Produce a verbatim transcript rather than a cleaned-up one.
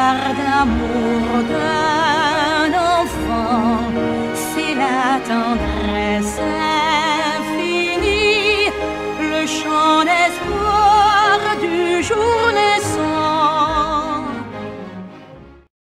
l'histoire d'amour d'un enfant, c'est la tendresse infinie, le chant d'espoir du jour.